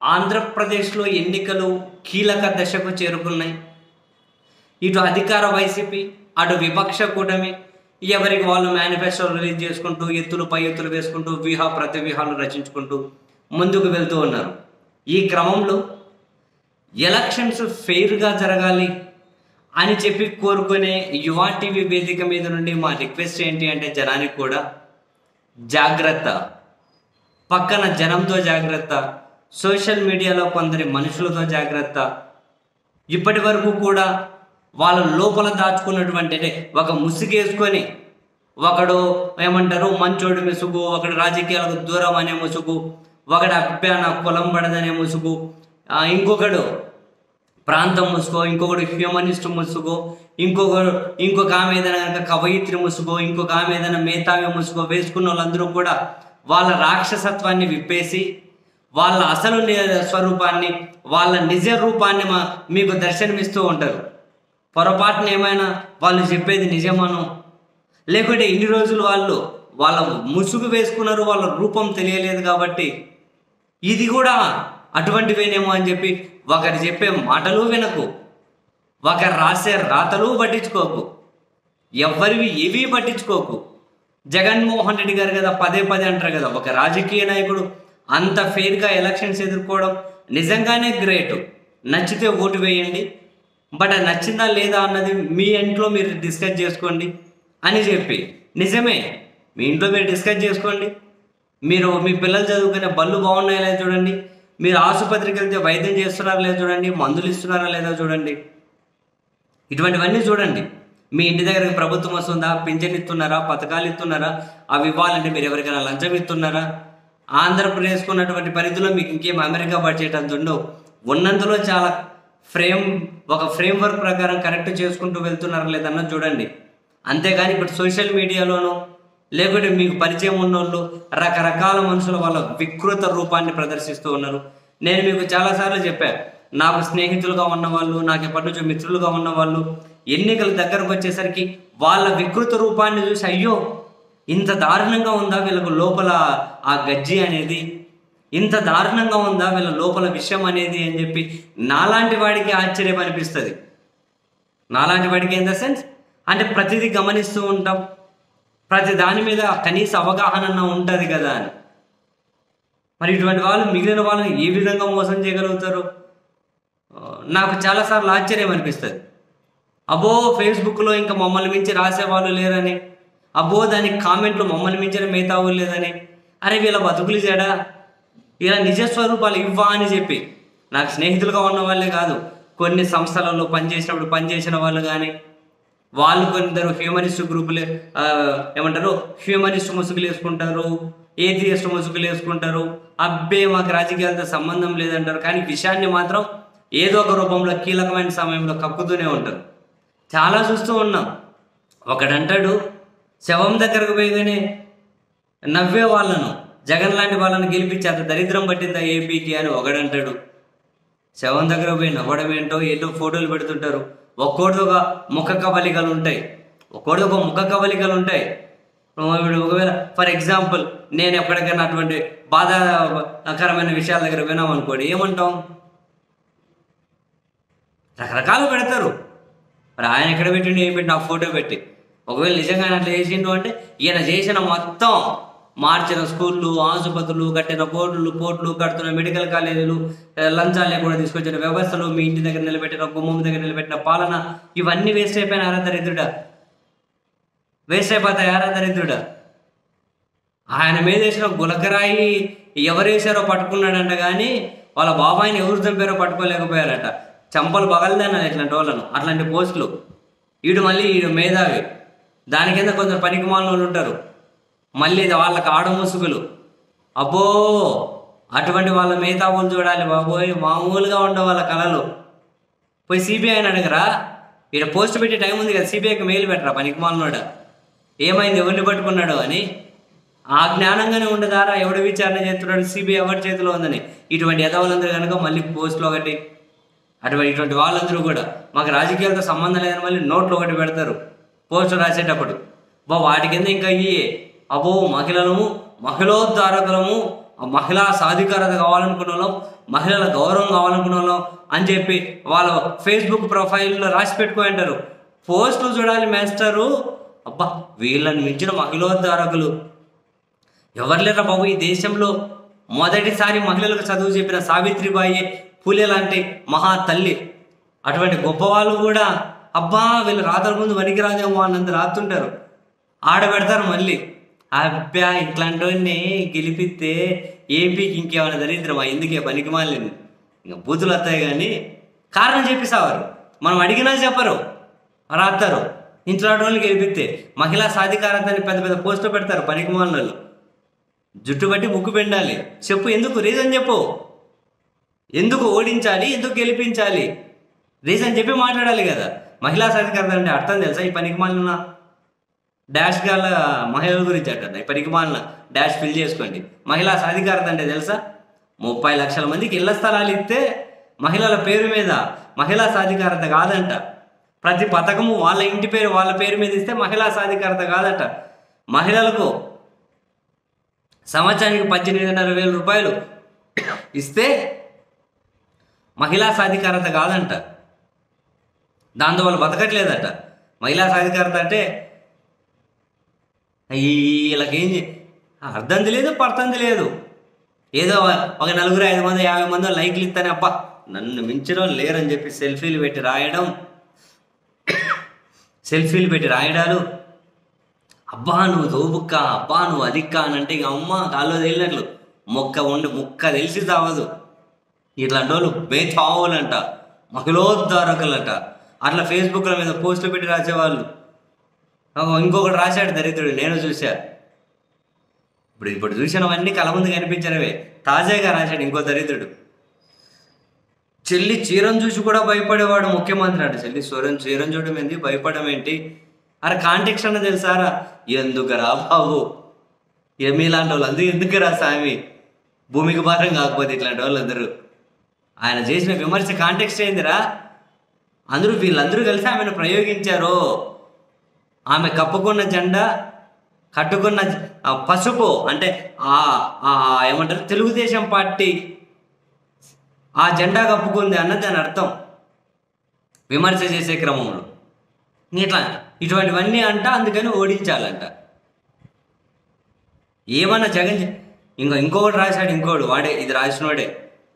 ఆంధ్రప్రదేశ్లో ఎన్నికలు కీలక దశకు చేరుకున్నాయి. ఇటు అధికార వైసీపీ, అటు విపక్ష కూటమి ఎవరికి వాళ్ళు మేనిఫెస్టోలు రిలీజ్ చేసుకుంటూ ఎత్తులు పై ఎత్తులు వేసుకుంటూ వ్యూహ ప్రతివ్యూహాలు రచించుకుంటూ ముందుకు వెళ్తూ ఉన్నారు. ఈ క్రమంలో ఎలక్షన్స్ ఫెయిర్గా జరగాలి అని చెప్పి కోరుకునే యువ టీవీ వేదిక మీద నుండి మా రిక్వెస్ట్ ఏంటి అంటే, జనానికి కూడా జాగ్రత్త, పక్కన జనంతో జాగ్రత్త, సోషల్ మీడియాలో కొందరి మనుషులతో జాగ్రత్త. ఇప్పటి వరకు కూడా వాళ్ళ లోపల దాచుకున్నటువంటి, అంటే ఒక ముసుగేసుకొని ఒకడు ఏమంటారు మంచోడు ముసుగు, ఒకడు రాజకీయాలకు దూరం అనే ముసుగు, ఒకడు అభ్యాన కులం పడదనే ముసుగు, ఇంకొకడు ప్రాంతం ముసుగో, ఇంకొకడు హ్యూమనిస్ట్ ముసుగో, ఇంకొక ఆమె ఏదైనా కనుక కవయిత్రి ముసుగో, ఇంకొక ఆమె ఏదైనా మేధావి ముసుగో వేసుకున్న వాళ్ళందరూ కూడా వాళ్ళ రాక్షసత్వాన్ని విప్పేసి వాళ్ళ అసలు స్వరూపాన్ని, వాళ్ళ నిజ రూపాన్ని మీకు దర్శనమిస్తూ ఉంటారు. పొరపాటున ఏమైనా వాళ్ళు చెప్పేది నిజమను, లేకుంటే ఇన్ని రోజులు వాళ్ళ ముసుగు వేసుకున్నారు, వాళ్ళ రూపం తెలియలేదు కాబట్టి ఇది కూడా అటువంటివేనేమో అని చెప్పి ఒకరు చెప్పే మాటలు వినకు, ఒకరు రాసే రాతలు పట్టించుకోకు, ఎవరివి ఏవి పట్టించుకోకు. జగన్మోహన్ రెడ్డి గారు కదా పదే అంటారు కదా, ఒక రాజకీయ నాయకుడు అంత ఫెయిర్గా ఎలక్షన్స్ ఎదుర్కోవడం నిజంగానే గ్రేట్. నచ్చితే ఓటు వేయండి, బట్ అది నచ్చిందా లేదా అన్నది మీ ఇంట్లో మీరు డిస్కస్ చేసుకోండి అని చెప్పి, నిజమే మీ ఇంట్లో మీరు డిస్కస్ చేసుకోండి. మీరు మీ పిల్లలు చదువుకునే బళ్ళు బాగున్నాయా లేదా చూడండి, మీరు ఆసుపత్రికి వెళ్తే వైద్యం చేస్తున్నారా లేదా చూడండి, మందులు ఇస్తున్నారా లేదా చూడండి, ఇటువంటివన్నీ చూడండి. మీ ఇంటి దగ్గరకు ప్రభుత్వం వస్తుందా, పింఛన్ ఇస్తున్నారా, పథకాలు ఇస్తున్నారా, అవి ఇవ్వాలంటే మీరు ఎవరికైనా లంచం ఇస్తున్నారా, ఆంధ్రప్రదేశ్కు ఉన్నటువంటి పరిధిలో మీకు ఇంకేం అమెరికా బడ్జెట్ అంత ఉండవు, ఉన్నంతలో చాలా ఒక ఫ్రేమ్ వర్క్ ప్రకారం కరెక్ట్ చేసుకుంటూ వెళ్తున్నారా లేదన్నది చూడండి. అంతేగాని ఇప్పుడు సోషల్ మీడియాలోనూ లేకుంటే మీకు పరిచయం ఉన్నోళ్ళు రకరకాల మనుషులు వాళ్ళ వికృత రూపాన్ని ప్రదర్శిస్తూ ఉన్నారు. నేను మీకు చాలాసార్లు చెప్పాను, నాకు స్నేహితులుగా ఉన్నవాళ్ళు, నాకు ఎప్పటి నుంచో మిత్రులుగా ఉన్నవాళ్ళు ఎన్నికల దగ్గరకు వచ్చేసరికి వాళ్ళ వికృత రూపాన్ని చూసి, అయ్యో ఇంత దారుణంగా ఉందా వీళ్ళకు లోపల ఆ గజ్జి అనేది, ఇంత దారుణంగా ఉందా వీళ్ళ లోపల విషయం అనేది అని చెప్పి నాలాంటి వాడికి ఆశ్చర్యం అనిపిస్తుంది. నాలాంటి వాడికి ఇన్ ద సెన్స్ అంటే ప్రతిదీ గమనిస్తూ ఉంటాం, ప్రతి దాని మీద కనీస అవగాహన ఉంటుంది కదా అని. మరి ఇటువంటి వాళ్ళు మిగిలిన వాళ్ళని ఏ విధంగా మోసం చేయగలుగుతారు? నాకు చాలాసార్లు ఆశ్చర్యం అనిపిస్తుంది. అబ్బో ఫేస్బుక్లో ఇంకా మమ్మల్ని మించి రాసేవాళ్ళు లేరని, అబ్బో దానికి కామెంట్లు మమ్మల్ని మించిన మేధావులు లేదని, అరే వీళ్ళ బతుకులు చేయడా, ఇలా నిజస్వరూపాలు ఇవ్వా అని చెప్పి నాకు స్నేహితులుగా ఉన్న వాళ్ళే కాదు, కొన్ని సంస్థలలో పనిచేసిన వాళ్ళు కానీ, వాళ్ళు కొందరు హ్యూమనిస్ట్ గ్రూపులే ఏమంటారు హ్యూమనిస్ట్ ముసుగులు వేసుకుంటారు, ఏథియస్ట్ ముసుగులు వేసుకుంటారు, అబ్బే మాకు రాజకీయాలతో సంబంధం లేదంటారు, కానీ విషయాన్ని మాత్రం ఏదో ఒక రూపంలో కీలకమైన సమయంలో కక్కుతూనే ఉంటారు. చాలా చూస్తూ ఉన్నాం. ఒకడంటాడు శవం దగ్గరకు పోయిగానే నవ్వే వాళ్ళను, జగన్ లాంటి వాళ్ళని గెలిపించి అంత దరిద్రం పట్టిందా ఏపీకి అని ఒకడంటాడు. శవం దగ్గర పోయి నవ్వడం ఏంటో, ఏదో ఫోటోలు పెడుతుంటారు, ఒక్కోటిగా ముఖ కవలికలు ఉంటాయి. ఒకవేళ ఫర్ ఎగ్జాంపుల్ నేను ఎప్పటికైనా అటువంటి బాధాకరమైన విషయాల దగ్గర వినామనుకోండి, ఏమంటాం, రకరకాలు పెడతారు. మరి ఆయన ఎక్కడ పెట్టిండు, ఏం పెట్టి ఆ ఫోటో పెట్టి, ఒకవేళ నిజంగా అట్లా చేసిండు అంటే ఈయన చేసిన మొత్తం మార్చిన స్కూళ్ళు, ఆసుపత్రులు, కట్టిన పోర్టులు కడుతున్న మెడికల్ కాలేజీలు, లంచాలు లేకుండా తీసుకొచ్చిన వ్యవస్థలు, మీ ఇంటి దగ్గర నిలబెట్టిన గుమ్మం దగ్గర నిలబెట్టిన పాలన, ఇవన్నీ వేస్ట్ అయిపోయిన దరిద్రుడా, వేస్ట్ అయిపోతాయి దరిద్రుడా. ఆయన మీద వేసిన గులకరాయి ఎవరేసారో పట్టుకున్నాడంట, కానీ వాళ్ళ బాబాయిని ఎవరు చంపారో పట్టుకోలేకపోయారట. చంపలు పగలదన్నారు ఇట్లాంటి వాళ్ళను, అట్లాంటి పోస్టులు. ఈడు మేధావి, దాని కింద కొందరు పనికి మాలిన వాళ్ళు ఉంటారు, మళ్ళీ వాళ్ళకి ఆడముసుగులు. అబ్బో అటువంటి వాళ్ళ మేధావులు చూడాలి బాబోయ్, మామూలుగా ఉండే వాళ్ళ కళలు. పోయి సిబిఐని అడగరా, ఇక్కడ పోస్ట్ పెట్టే టైం ఉంది కదా, సిబిఐకి మెయిల్ పెట్టరా పనికి మాలినోడా, ఏమైంది ఎవరిని పట్టుకున్నాడు అని. ఆ జ్ఞానంగానే ఉండదారా, ఎవడు విచారణ చేస్తున్నాడు, సిబిఐ ఎవరి చేతిలో ఉందని. ఇటువంటి ఎదవలందరూ కనుక మళ్ళీ పోస్టులు ఒకటి, ఇటువంటి వాళ్ళందరూ కూడా మాకు రాజకీయాలతో సంబంధం లేదని మళ్ళీ నోట్లు ఒకటి పెడతారు పోస్టులు రాసేటప్పుడు. వాటి కింద ఇంకా అబ్బో మహిళలము, మహిళోద్ధారకులము, మహిళా సాధికారత కావాలనుకున్న వాళ్ళం, మహిళల గౌరవం కావాలనుకున్న వాళ్ళం అని చెప్పి వాళ్ళ ఫేస్బుక్ ప్రొఫైల్లో రాసి పెట్టుకుని అంటారు. పోస్టులు చూడాలి మాస్టరు. అబ్బా, వీళ్ళని మించిన మహిళోద్ధారకులు ఎవరు లేరా బాబు ఈ దేశంలో. మొదటిసారి మహిళలకు చదువు చెప్పిన సావిత్రిబాయి పూలే లాంటి మహా తల్లి. అటువంటి గొప్పవాళ్ళు కూడా అబ్బా వీళ్ళు రాతల ముందు వనికిరాదేమో అన్నంత రాస్తుంటారు, ఆడబెడతారు మళ్ళీ. అబ్బా ఇట్లాంటివన్నీ గెలిపిస్తే ఏపీకి ఇంకేమైనా దరిద్రమా, ఎందుకే పనికి మాలేదు, ఇంకా బూతులు వస్తాయి కానీ కారణం చెప్పేసేవారు. మనం అడిగినా చెప్పరు, రాస్తారు. ఇంట్లో వాళ్ళు గెలిపిస్తే మహిళా సాధికారతని పెద్ద పెద్ద పోస్టులు పెడతారు పనికి మాలినోళ్ళు. జుట్టు బట్టి ముక్కు పెండాలి. చెప్పు, ఎందుకు రీజన్ చెప్పు, ఎందుకు ఓడించాలి, ఎందుకు గెలిపించాలి, రీజన్ చెప్పి మాట్లాడాలి కదా. మహిళా సాధికారత అంటే అర్థం తెలుసా? ఈ పనికి మాలిన డాష్ గల మహిళల గురించి అంటారు. ఈ పనికి మాలిన డాష్ ఫిల్ చేసుకోండి. మహిళా సాధికారత అంటే తెలుసా? 30 లక్షల మందికి ఇళ్ల స్థలాలు ఇస్తే మహిళల పేరు మీద మహిళా సాధికారత కాదంట. ప్రతి పథకము వాళ్ళ ఇంటి పేరు వాళ్ళ పేరు మీద ఇస్తే మహిళా సాధికారత కాదట. మహిళలకు సంవత్సరానికి 18,500 రూపాయలు ఇస్తే మహిళా సాధికారత కాదంట. దాంతో వాళ్ళు బతకట్లేదట. మహిళా సాధికారత అంటే వీళ్ళకేం అర్థం తెలియదు, పర్థం తెలియదు. ఏదో ఒక 4, 5 మంది 50 మంది లైక్లు ఇస్తానే అబ్బా నన్ను మించడం లేరని చెప్పి సెల్ఫీలు పెట్టి రాయడాలు. అబ్బా నువ్వు దోబుక్క, అబ్బా నువ్వు అదిక్క అని అంటే ఇక అమ్మ కాల్లో తేలినట్లు ముక్క తెలిసి తావదు. ఇట్లాంటి వాళ్ళు బేతావులంట, మహిళోద్ధారకులంట. అట్లా ఫేస్బుక్ల మీద పోస్టులు పెట్టి రాసేవాళ్ళు. ఇంకొకటి రాశాడు దరిద్రుడు, నేను చూసా. ఇప్పుడు చూసినవన్నీ కళ్ళ ముందు కనిపించినవే. తాజాగా రాశాడు ఇంకో దరిద్రుడు, చెల్లి చీరం చూసి కూడా భయపడేవాడు ముఖ్యమంత్రి అంట. చెల్లి చీరం చూడడం ఏంటి, భయపడడం ఏంటి? అరే కాంటెక్స్ట్ అన్న తెలుసారా? ఎందుకురా బాబు, మీలాంటి వాళ్ళు అందరూ ఎందుకురా స్వామి, భూమికి భారం కాకపోతే ఇట్లాంటి వాళ్ళందరూ. ఆయన చేసిన విమర్శ కాంటెక్స్ట్ ఏందిరా? వీళ్ళందరూ కలిసి ఆమెను ప్రయోగించారు. ఆమె కప్పుకున్న జెండా, కట్టుకున్న పసుపు అంటే ఏమంటారు, తెలుగుదేశం పార్టీ ఆ జెండా కప్పుకుంది అన్నది దాని అర్థం విమర్శ చేసే క్రమంలో. ఇటువంటివన్నీ అంట, అందుకని ఓడించాలంట. ఏమన్నా జగన్ ఇంకొకటి రాశాడు, ఇంకోడు వాడే ఇది రాసినోడే.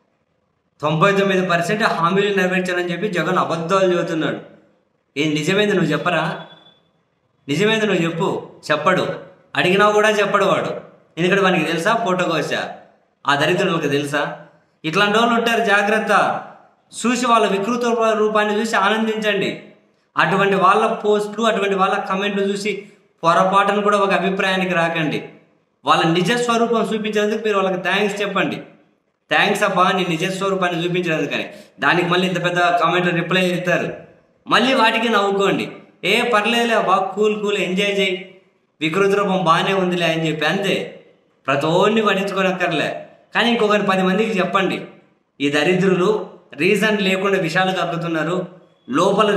99% హామీలు నెరవేర్చాలని చెప్పి జగన్ అబద్ధాలు చెబుతున్నాడు. ఏం నిజమైంది నువ్వు చెప్పరా? నిజమైంది నువ్వు చెప్పడు. అడిగినా కూడా చెప్పడు వాడు. ఎందుకంటే వానికి తెలుసా ఫోటోకోసా, ఆ దరిద్రులకు తెలుసా? ఇట్లాంటి వాళ్ళు ఉంటారు, జాగ్రత్త. చూసి వాళ్ళ వికృత రూపాన్ని చూసి ఆనందించండి. అటువంటి వాళ్ళ పోస్టులు, అటువంటి వాళ్ళ కమెంట్లు చూసి పొరపాటును కూడా ఒక అభిప్రాయానికి రాకండి. వాళ్ళ నిజస్వరూపం చూపించేందుకు మీరు వాళ్ళకి థ్యాంక్స్ చెప్పండి. థ్యాంక్స్ అబ్బా నీ నిజస్వరూపాన్ని చూపించినందుకు. కానీ దానికి మళ్ళీ ఇంత పెద్ద కామెంట్లు రిప్లై ఇస్తారు. మళ్ళీ వాటికి నవ్వుకోండి. పర్లేదులే బాగా కూల్ ఎంజాయ్ చేయి, వికృత రూపం బాగానే ఉందిలే అని చెప్పి అంతే. ప్రతి ఒక్కరిని పట్టించుకోనక్కర్లే. కానీ ఇంకొకరి 10 మందికి చెప్పండి, ఈ దరిద్రులు రీజన్ లేకుండా విషయాలు కక్కుతున్నారు, లోపల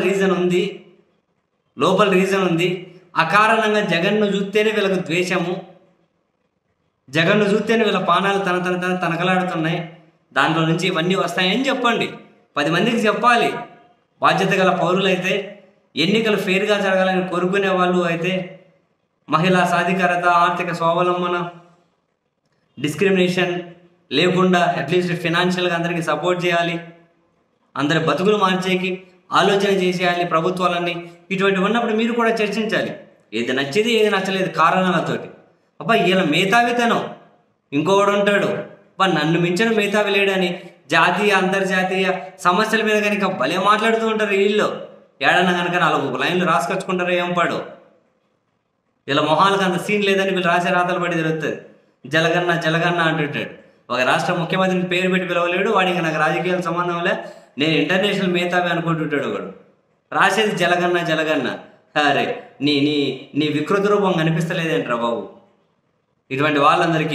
రీజన్ ఉంది. అకారణంగా జగన్ను చూస్తేనే వీళ్ళకు ద్వేషము, జగన్ను చూస్తేనే వీళ్ళ పానాలు తనకలాడుతున్నాయి, దాంట్లో నుంచి ఇవన్నీ వస్తాయని చెప్పండి. 10 మందికి చెప్పాలి. బాధ్యత గల పౌరులైతే, ఎన్నికలు ఫెయిర్గా జరగాలని కోరుకునే వాళ్ళు అయితే, మహిళా సాధికారత, ఆర్థిక స్వావలంబన, డిస్క్రిమినేషన్ లేకుండా అట్లీస్ట్ ఫినాన్షియల్గా అందరికీ సపోర్ట్ చేయాలి, అందరి బతుకులు మార్చేకి ఆలోచన చేసేయాలి ప్రభుత్వాలన్నీ. ఇటువంటివి ఉన్నప్పుడు మీరు కూడా చర్చించాలి. ఏది నచ్చేది ఏది నచ్చలేదు కారణాలతోటి. అబ్బా ఈయన మేధావితనం. ఇంకొకడు ఉంటాడు, అబ్బా నన్ను మించిన మేధావి లేడని జాతీయ అంతర్జాతీయ సమస్యల మీద కనుక భలే మాట్లాడుతూ ఉంటారు వీళ్ళు. ఏడన్నా కనుక 4 లైన్లు రాసుకొచ్చుకుంటారో ఏం పాడు. ఇలా మొహాలకు అంత సీన్ లేదని వీళ్ళు రాసే రాతలు పడి జరుగుతుంది. జలగన్న అంటుంటాడు. ఒక రాష్ట్ర ముఖ్యమంత్రిని పేరు పెట్టి పిలవలేడు, వాడికి నాకు రాజకీయాల సంబంధం లే, నేను ఇంటర్నేషనల్ మేధావి అనుకుంటుంటాడు ఒకడు. రాసేది జలగన్న. అరే నీ నీ నీ వికృత రూపం కనిపిస్తలేదేంట్రా బాబు. ఇటువంటి వాళ్ళందరికీ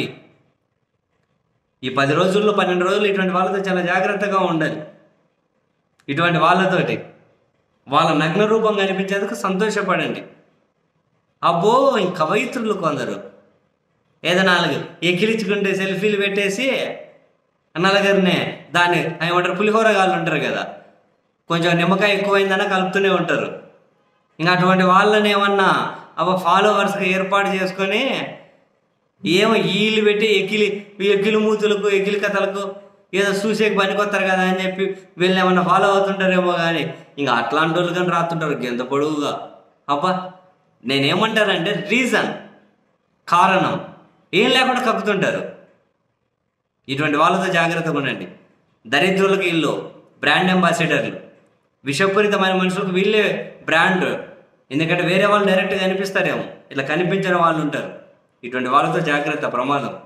ఈ 10 రోజుల్లో 12 రోజులు ఇటువంటి వాళ్ళతో చాలా జాగ్రత్తగా ఉండాలి. ఇటువంటి వాళ్ళతోటి వాళ్ళ నగ్న రూపం కనిపించేందుకు సంతోషపడండి. అబ్బో కవయిత్రులు కొందరు ఏదో 4 ఎక్కిలించుకుంటే సెల్ఫీలు పెట్టేసి నలుగురినే దాన్ని ఏమంటారు, పులిహోర గాళ్ళు ఉంటారు కదా, కొంచెం నిమ్మకాయ ఎక్కువైందన్నా కలుపుతూనే ఉంటారు. ఇంకా అటువంటి వాళ్ళని ఏమన్నా ఫాలోవర్స్గా ఏర్పాటు చేసుకొని ఏమో వీళ్ళు పెట్టి ఎక్కిలి మూతులకు ఎక్కిలి కథలకు ఏదో చూసేకి పనికొస్తారు కదా అని చెప్పి వీళ్ళని ఏమన్నా ఫాలో అవుతుంటారేమో. కానీ ఇంకా అట్లాంటి వాళ్ళు కానీ రాస్తుంటారు ఎంత పొడుగుగా. అబ్బా నేనేమంటానంటే రీజన్, కారణం ఏం లేకుండా కక్కుతుంటారు. ఇటువంటి వాళ్ళతో జాగ్రత్తగా ఉండండి. దరిద్రులకు వీళ్ళు బ్రాండ్ అంబాసిడర్లు, విషపూరితమైన మనుషులకు వీళ్ళే బ్రాండ్. ఎందుకంటే వేరే వాళ్ళు డైరెక్ట్గా కనిపిస్తారేమో, ఇట్లా కనిపించిన వాళ్ళు ఉంటారు. ఇటువంటి వాళ్ళతో జాగ్రత్త, ప్రమాదం.